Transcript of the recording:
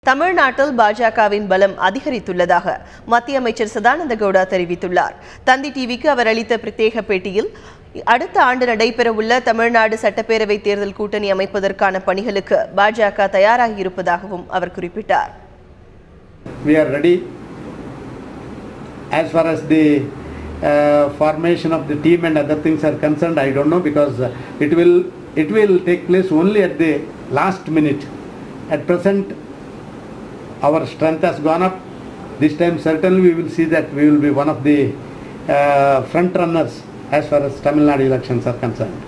தமிழ்நாட்டில் பாஜகவின் பலம் அதிகரித்துள்ளதாக மத்திய அமைச்சர் சதானந்த கவுடா தெரிவித்துள்ளார். தந்தி டிவிக்கு அவர் அளித்த பிரத்யேக பேட்டியில் அடுத்த ஆண்டு நடைபெறவுள்ள தமிழ்நாடு சட்டப்பேரவை தேர்தல் கூட்டணி அமைப்பதற்கான பணிகளுக்கு பாஜக தயாராகி இருப்பதாகவும் அவர் குறிப்பிட்டார். We are ready as far as the formation of the team and other things are concerned. I don't know because it will take place only at the last minute. At present our strength has gone up. This time certainly we will see that we will be one of the front runners as far as Tamil Nadu elections are concerned.